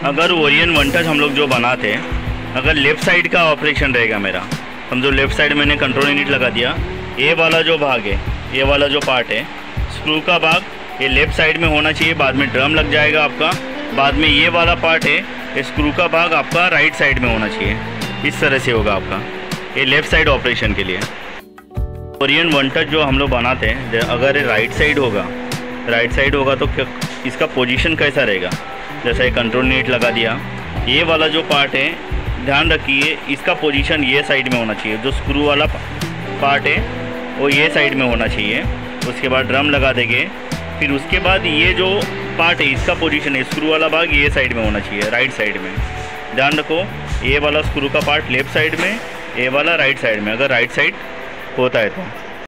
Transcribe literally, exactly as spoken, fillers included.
अगर Orion one touch हम लोग जो बनाते हैं, अगर लेफ़्ट साइड का ऑपरेशन रहेगा मेरा, समझो लेफ़्ट साइड मैंने कंट्रोल यूनिट लगा दिया, ये वाला जो भाग है, ये वाला जो पार्ट है स्क्रू का भाग ये लेफ़्ट साइड में होना चाहिए, बाद में ड्रम लग जाएगा आपका। बाद में ये वाला पार्ट है स्क्रू का भाग आपका राइट साइड में होना चाहिए। इस तरह से होगा आपका ये लेफ़्ट साइड ऑपरेशन के लिए। ओरियन वन टच जो हम लोग बनाते हैं, अगर राइट साइड होगा राइट साइड होगा तो क्या इसका पोजीशन कैसा रहेगा। जैसे कंट्रोल यूनिट लगा दिया, ये वाला जो पार्ट है ध्यान रखिए इसका पोजीशन ये साइड में होना चाहिए, जो स्क्रू वाला पार्ट है वो ये साइड में होना चाहिए। उसके बाद ड्रम लगा देंगे, फिर उसके बाद ये जो पार्ट है इसका पोजीशन है स्क्रू वाला भाग ये साइड में होना चाहिए, राइट साइड में। ध्यान रखो ये वाला स्क्रू का पार्ट लेफ़्ट साइड में, ये वाला राइट साइड में, अगर राइट साइड होता है तो।